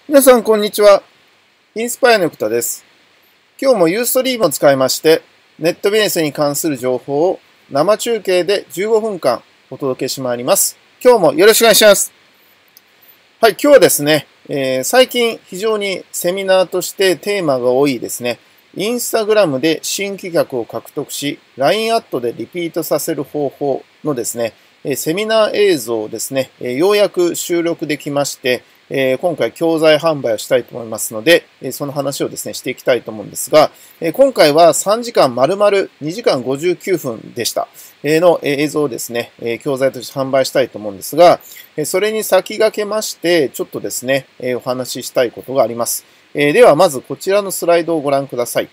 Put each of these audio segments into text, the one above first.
皆さん、こんにちは。インスパイアのゆくたです。今日もユーストリームを使いまして、ネットビジネスに関する情報を生中継で15分間お届けしまいります。今日もよろしくお願いします。はい、今日はですね、最近非常にセミナーとしてテーマが多いですね、インスタグラムで新規客を獲得し、LINE アットでリピートさせる方法のですね、セミナー映像をですね、ようやく収録できまして、今回教材販売をしたいと思いますので、その話をですね、していきたいと思うんですが、今回は3時間丸々2時間59分でした。の映像をですね、教材として販売したいと思うんですが、それに先駆けまして、ちょっとですね、お話ししたいことがあります。では、まずこちらのスライドをご覧ください。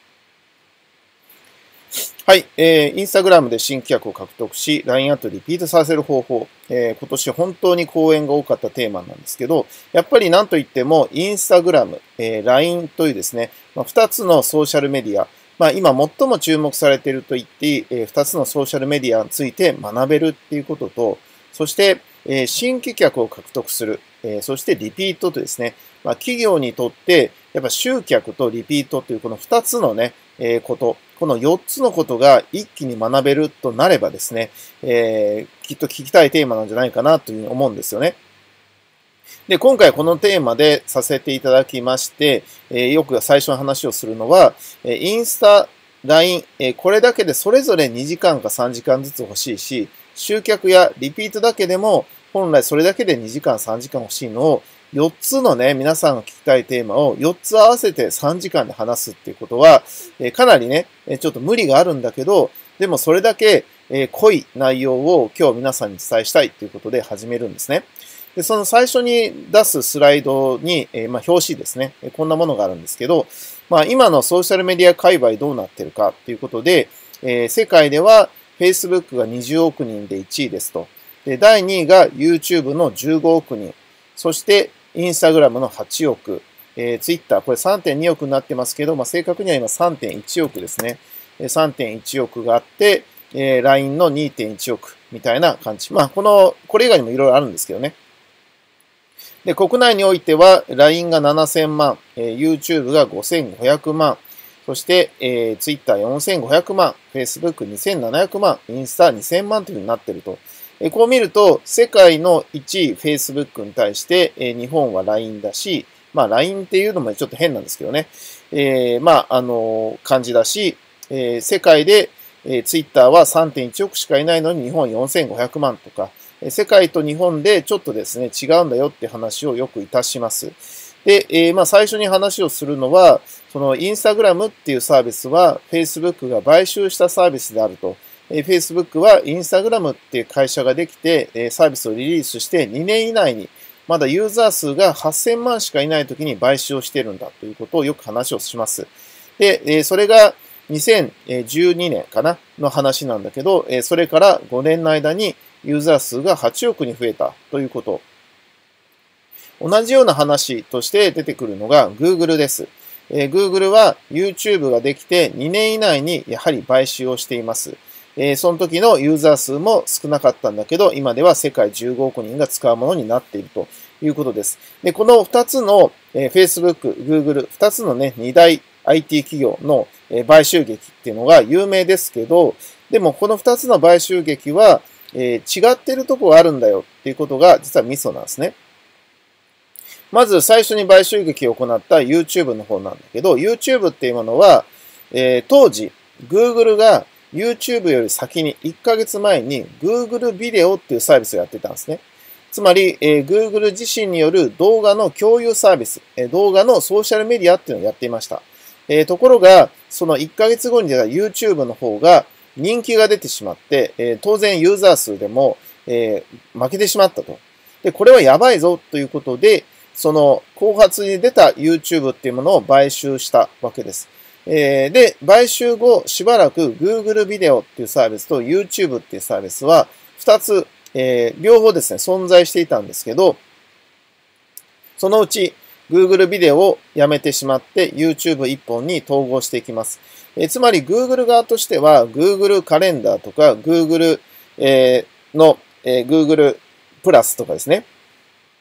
はい、インスタグラムで新規客を獲得し、LINE アットリピートさせる方法。今年本当に講演が多かったテーマなんですけど、やっぱり何といっても、インスタグラム、LINE というですね、2つのソーシャルメディア、今最も注目されていると言っていい、2つのソーシャルメディアについて学べるっていうことと、そして、新規客を獲得する、そしてリピートとですね、企業にとって、やっぱ集客とリピートというこの2つのね、この4つのことが一気に学べるとなればですね、きっと聞きたいテーマなんじゃないかなというふうに思うんですよね。で、今回このテーマでさせていただきまして、よく最初の話をするのは、インスタ、LINE、これだけでそれぞれ2時間か3時間ずつ欲しいし、集客やリピートだけでも、本来それだけで2時間3時間欲しいのを、4つのね、皆さんが聞きたいテーマを4つ合わせて3時間で話すっていうことは、かなりね、ちょっと無理があるんだけど、でもそれだけ濃い内容を今日皆さんに伝えしたいということで始めるんですね。で、その最初に出すスライドに、表紙ですね、こんなものがあるんですけど、今のソーシャルメディア界隈どうなってるかということで、世界では Facebook が20億人で1位ですと。で、第2位が YouTube の15億人。そして、Instagram の8億。Twitter、これ 3.2 億になってますけど、正確には今 3.1 億ですね。3.1 億があって、LINE の 2.1 億みたいな感じ。これ以外にもいろいろあるんですけどね。で、国内においては LINE が7000万、YouTube が5500万、そして、Twitter 4500万、Facebook 2700万、インスタ2000万というふうになっていると。こう見ると、世界の1位 Facebook に対して、日本は LINE だし、LINE っていうのもちょっと変なんですけどね。感じだし、世界で、Twitter は 3.1 億しかいないのに日本4500万とか、世界と日本でちょっとですね、違うんだよって話をよくいたします。で、最初に話をするのは、そのインスタグラムっていうサービスは Facebook が買収したサービスであると。Facebook はインスタグラムっていう会社ができて、サービスをリリースして2年以内に、まだユーザー数が8000万しかいない時に買収をしているんだということをよく話をします。で、それが2012年かなの話なんだけど、それから5年の間にユーザー数が8億に増えたということ。同じような話として出てくるのが Google です。Google は YouTube ができて2年以内にやはり買収をしています。その時のユーザー数も少なかったんだけど、今では世界15億人が使うものになっているということです。で、この2つの Facebook、Google、2つのね、2大 IT 企業の買収劇っていうのが有名ですけど、でもこの2つの買収劇は違っているところがあるんだよっていうことが実はミソなんですね。まず最初に買収劇を行った YouTube の方なんだけど、YouTube っていうものは、当時 Google がYouTube より先に1ヶ月前に Google ビデオっていうサービスをやってたんですね。つまり、Google 自身による動画の共有サービス、動画のソーシャルメディアっていうのをやっていました。ところが、その1ヶ月後に出た YouTube の方が人気が出てしまって、当然ユーザー数でも、負けてしまったと。で、これはやばいぞということで、その後発に出た YouTube っていうものを買収したわけです。で、買収後、しばらく Google ビデオっていうサービスと YouTube っていうサービスは、2つ、両方ですね、存在していたんですけど、そのうち Google ビデオをやめてしまって YouTube 一本に統合していきます。つまり Google 側としては Google カレンダーとか Google の Google プラスとかですね。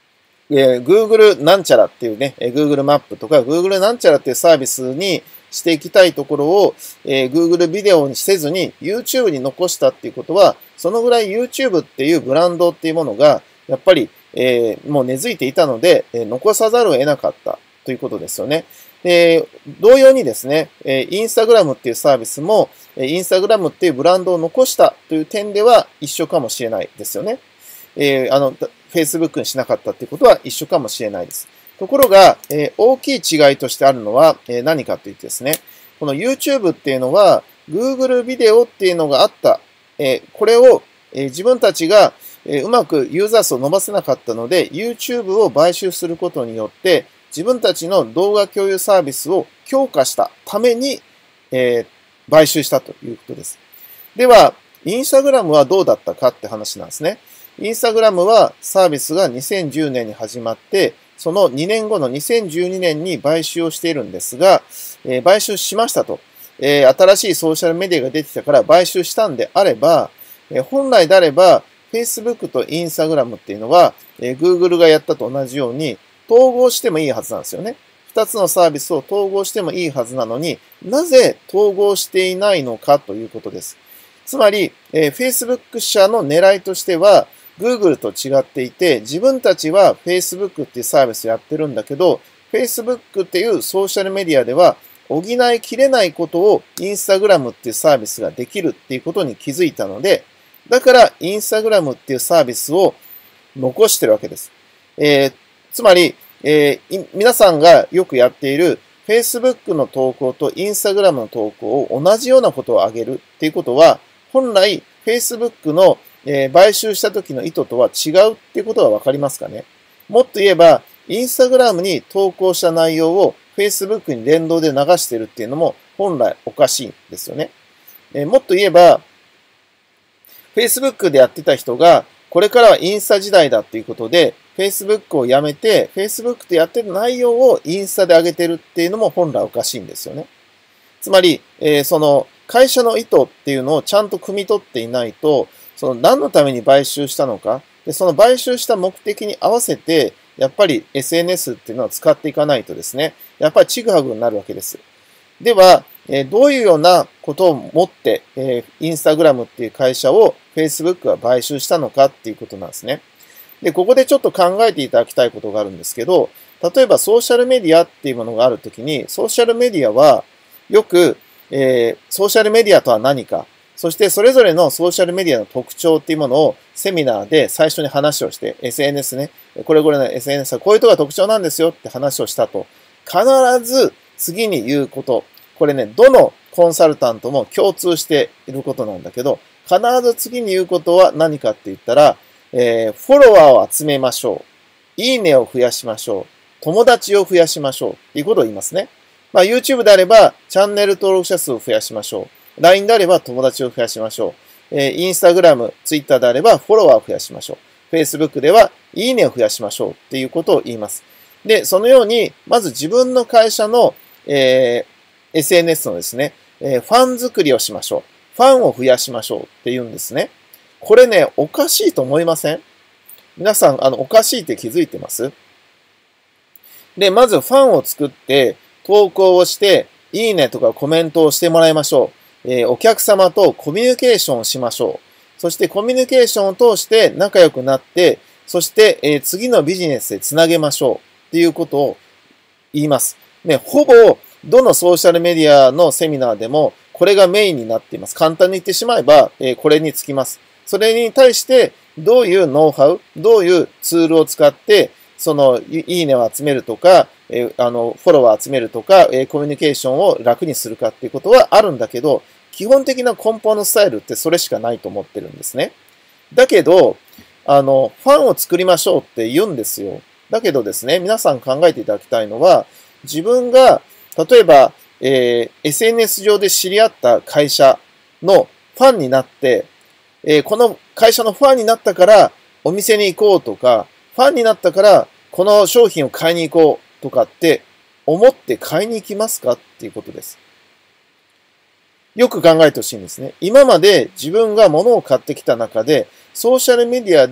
Google なんちゃらっていうね、Google マップとか Google なんちゃらっていうサービスにしていきたいところを、Google ビデオにせずに YouTube に残したっていうことは、そのぐらい YouTube っていうブランドっていうものが、やっぱり、もう根付いていたので、残さざるを得なかったということですよね。同様にですね、Instagram っていうサービスも、Instagram っていうブランドを残したという点では一緒かもしれないですよね。Facebook にしなかったっていうことは一緒かもしれないです。ところが、大きい違いとしてあるのは、何かというとですね、この YouTube っていうのは Google ビデオっていうのがあった。これを、自分たちが、うまくユーザー数を伸ばせなかったので YouTube を買収することによって自分たちの動画共有サービスを強化したために、買収したということです。では、Instagram はどうだったかって話なんですね。インスタグラムはサービスが2010年に始まって、その2年後の2012年に買収をしているんですが、買収しましたと。新しいソーシャルメディアが出てきたから買収したんであれば、本来であれば Facebook と Instagram っていうのは、Google がやったと同じように統合してもいいはずなんですよね。2つのサービスを統合してもいいはずなのになぜ統合していないのかということです。つまり、Facebook 社の狙いとしては、Google と違っていて、自分たちは Facebook っていうサービスをやってるんだけど、Facebook っていうソーシャルメディアでは補いきれないことを Instagram っていうサービスができるっていうことに気づいたので、だから Instagram っていうサービスを残してるわけです。つまり、皆さんがよくやっている Facebook の投稿と Instagram の投稿を同じようなことを上げるっていうことは、本来 Facebook の買収した時の意図とは違うっていうことがわかりますかね。もっと言えば、インスタグラムに投稿した内容を Facebook に連動で流しているっていうのも本来おかしいんですよね。もっと言えば、Facebook でやってた人が、これからはインスタ時代だっていうことで、Facebook をやめて、Facebook でやってる内容をインスタで上げてるっていうのも本来おかしいんですよね。つまり、その会社の意図っていうのをちゃんと汲み取っていないと、その何のために買収したのか、でその買収した目的に合わせて、やっぱり SNS っていうのは使っていかないとですね、やっぱりちぐはぐになるわけです。では、どういうようなことをもって、インスタグラムっていう会社を Facebook は買収したのかっていうことなんですね。で、ここでちょっと考えていただきたいことがあるんですけど、例えばソーシャルメディアっていうものがあるときに、ソーシャルメディアはよく、ソーシャルメディアとは何か、そしてそれぞれのソーシャルメディアの特徴っていうものをセミナーで最初に話をして、SNS ね、これの SNS はこういうところが特徴なんですよって話をしたと、必ず次に言うこと、これね、どのコンサルタントも共通していることなんだけど、必ず次に言うことは何かって言ったら、フォロワーを集めましょう。いいねを増やしましょう。友達を増やしましょう。っていうことを言いますね。YouTube であれば、チャンネル登録者数を増やしましょう。LINE であれば、友達を増やしましょう。Instagram、Twitter であれば、フォロワーを増やしましょう。Facebook では、いいねを増やしましょう。っていうことを言います。で、そのように、まず自分の会社の、SNS のですね、ファン作りをしましょう。ファンを増やしましょうって言うんですね。これね、おかしいと思いません？皆さん、おかしいって気づいてます？で、まずファンを作って、投稿をして、いいねとかコメントをしてもらいましょう。お客様とコミュニケーションをしましょう。そしてコミュニケーションを通して仲良くなって、そして、次のビジネスでつなげましょうっていうことを言います。ね、ほぼどのソーシャルメディアのセミナーでもこれがメインになっています。簡単に言ってしまえば、これにつきます。それに対してどういうノウハウ、どういうツールを使って、そのいいねを集めるとか、フォロワー集めるとか、コミュニケーションを楽にするかっていうことはあるんだけど、基本的な根本のスタイルってそれしかないと思ってるんですね。だけど、ファンを作りましょうって言うんですよ。だけどですね、皆さん考えていただきたいのは、自分が、例えば、SNS 上で知り合った会社のファンになって、この会社のファンになったからお店に行こうとか、ファンになったからこの商品を買いに行こうとかって思って買いに行きますかっていうことです。よく考えてほしいんですね。今まで自分が物を買ってきた中で、ソーシャルメディアで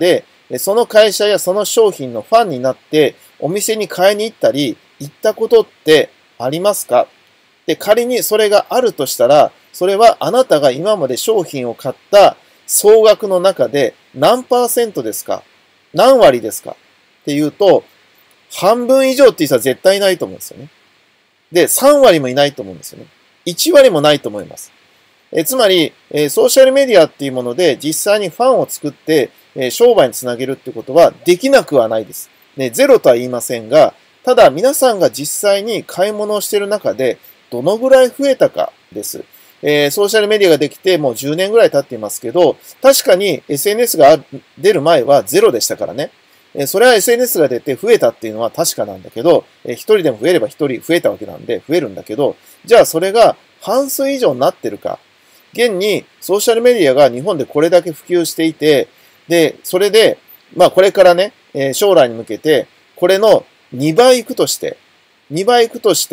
その会社やその商品のファンになってお店に買いに行ったり、行ったことってありますか？で、仮にそれがあるとしたら、それはあなたが今まで商品を買った総額の中で何%ですか？何割ですか？っていうと、半分以上っていう人は絶対いないと思うんですよね。で、3割もいないと思うんですよね。1割もないと思います。つまり、ソーシャルメディアっていうもので実際にファンを作って、商売につなげるってことはできなくはないです。ね、ゼロとは言いませんが、ただ皆さんが実際に買い物をしている中でどのぐらい増えたかです。ソーシャルメディアができてもう10年ぐらい経っていますけど、確かに SNS が出る前はゼロでしたからね。それは SNS が出て増えたっていうのは確かなんだけど、一人でも増えれば一人増えたわけなんで増えるんだけど、じゃあそれが半数以上になってるか。現にソーシャルメディアが日本でこれだけ普及していて、で、それで、まあこれからね、将来に向けて、これの2倍いくとして、2倍いくとして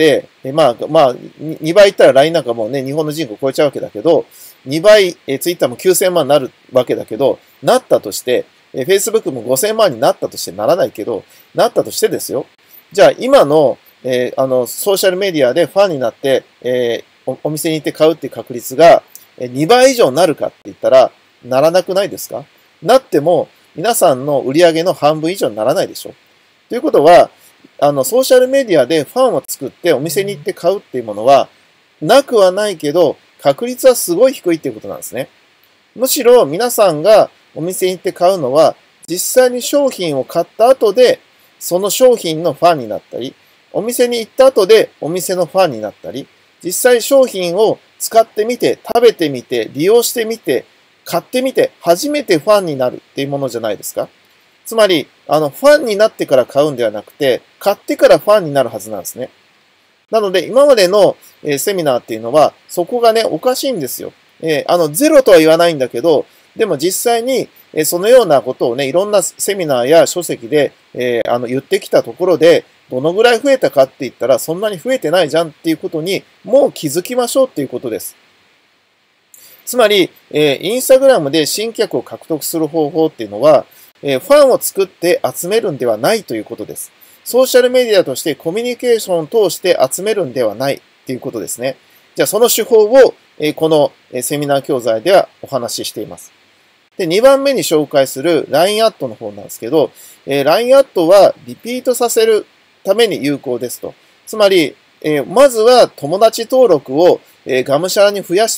、2倍いったら LINE なんかもうね、日本の人口超えちゃうわけだけど、2倍、Twitter も9000万になるわけだけど、なったとして、Facebook も5000万になったとしてならないけど、なったとしてですよ。じゃあ今の、ソーシャルメディアでファンになって、お店に行って買うっていう確率が2倍以上になるかって言ったら、ならなくないですか？なっても、皆さんの売り上げの半分以上にならないでしょ。ということは、ソーシャルメディアでファンを作ってお店に行って買うっていうものは、なくはないけど、確率はすごい低いっていうことなんですね。むしろ皆さんがお店に行って買うのは、実際に商品を買った後で、その商品のファンになったり、お店に行った後でお店のファンになったり、実際商品を使ってみて、食べてみて、利用してみて、買ってみて、初めてファンになるっていうものじゃないですか。つまり、ファンになってから買うんではなくて、買ってからファンになるはずなんですね。なので、今までの、セミナーっていうのは、そこがね、おかしいんですよ。ゼロとは言わないんだけど、でも実際に、そのようなことをね、いろんなセミナーや書籍で、言ってきたところで、どのぐらい増えたかって言ったら、そんなに増えてないじゃんっていうことに、もう気づきましょうっていうことです。つまり、インスタグラムで新客を獲得する方法っていうのは、ファンを作って集めるんではないということです。ソーシャルメディアとしてコミュニケーションを通して集めるんではないっていうことですね。じゃあその手法を、このセミナー教材ではお話ししています。で、2番目に紹介する LINE アットの方なんですけど、LINE アットはリピートさせるために有効ですと。つまり、まずは友達登録をがむしゃらに増やして、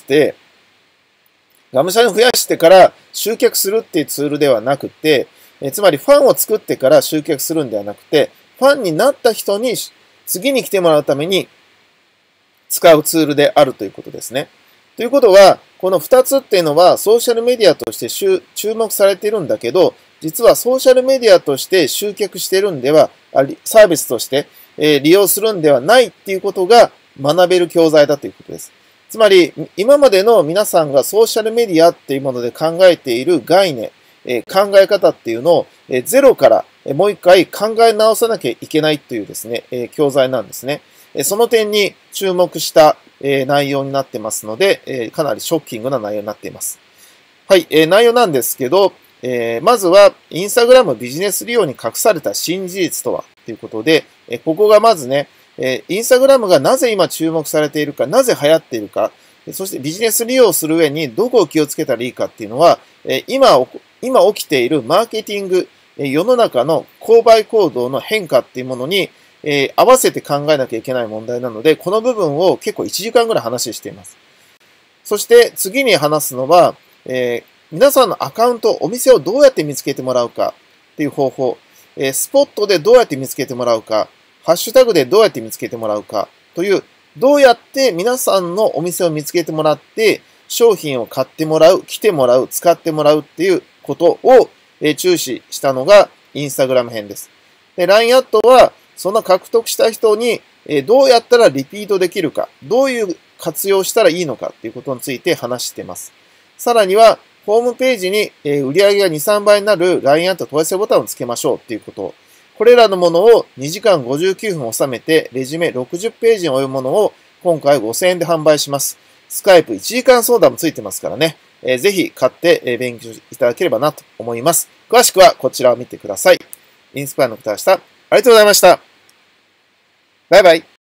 から集客するっていうツールではなくて、つまりファンを作ってから集客するんではなくて、ファンになった人に次に来てもらうために使うツールであるということですね。ということは、この2つっていうのはソーシャルメディアとして注目されているんだけど、実はソーシャルメディアとして集客しているんでは、サービスとして利用するんではないっていうことが学べる教材だということです。つまり、今までの皆さんがソーシャルメディアっていうもので考えている概念、考え方っていうのをゼロからもう一回考え直さなきゃいけないというですね、教材なんですね。その点に注目した内容になってますので、かなりショッキングな内容になっています。はい、内容なんですけど、まずは、インスタグラムビジネス利用に隠された新事実とはということで、ここがまずね、インスタグラムがなぜ今注目されているか、なぜ流行っているか、そしてビジネス利用する上にどこを気をつけたらいいかっていうのは、今起きているマーケティング、世の中の購買行動の変化っていうものに、合わせて考えなきゃいけない問題なので、この部分を結構1時間ぐらい話しています。そして次に話すのは、皆さんのアカウント、お店をどうやって見つけてもらうかっていう方法、スポットでどうやって見つけてもらうか、ハッシュタグでどうやって見つけてもらうかという、どうやって皆さんのお店を見つけてもらって、商品を買ってもらう、来てもらう、使ってもらうっていうことを注視したのがインスタグラム編です。で、LINE アットは、その獲得した人にどうやったらリピートできるか、どういう活用したらいいのかっていうことについて話しています。さらには、ホームページに売上が2、3倍になる LINE アット問い合わせボタンをつけましょうっていうこと。これらのものを2時間59分収めて、レジュメ60ページに及ぶものを今回5000円で販売します。スカイプ1時間相談もついてますからね。 ぜひ買って勉強いただければなと思います。詳しくはこちらを見てください。インスパイアの方でした。ありがとうございました。バイバイ。